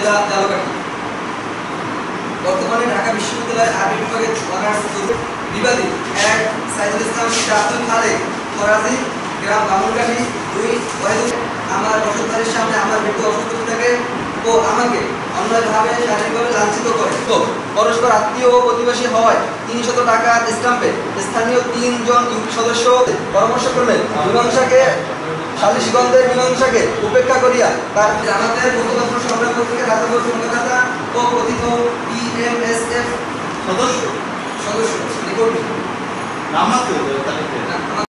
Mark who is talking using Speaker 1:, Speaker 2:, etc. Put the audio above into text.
Speaker 1: জালকাঠি। বর্তমানে ঢাকা বিশ্ববিদ্যালয়ের আরবি বিভাগের অনার্স বিবাদী ১ সাইদুল ইসলাম আব্দুল খালেক ফরাজি গ্রাম বামুনকাঠি ২ ওয়াহিদুল আমার বসতবাড়ির সামনে আমার ব্যক্তি অসুস্থ থাকে ও আমাকে অন্যভাবে শারীরিকভাবে লাঞ্ছিত করে। তো পরস্পর আত্মীয় ও প্রতিবেশী হওয়ায় ৩০০ টাকা স্ট্যাম্পে স্থানীয় ৩ জন ইউপি সদস্য পরামর্শক্রমে মীমাংসাকে সালিশগণদের মীমাংসাকে উপেক্ষা করিয়া তার জামাতের মুখপাত্র সংগ্রাম কর্তৃক রাজনগর সংবাদদাতা ও কথিত বিএমএসএফ সদস্য